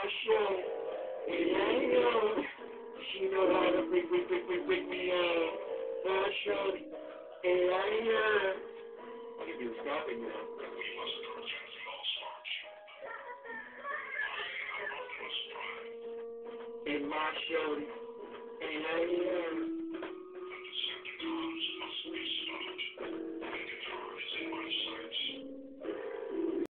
show. And I know she know how to break me out. My show. And I know. I can do stopping now. We must start changing all stars. In my show. And I know.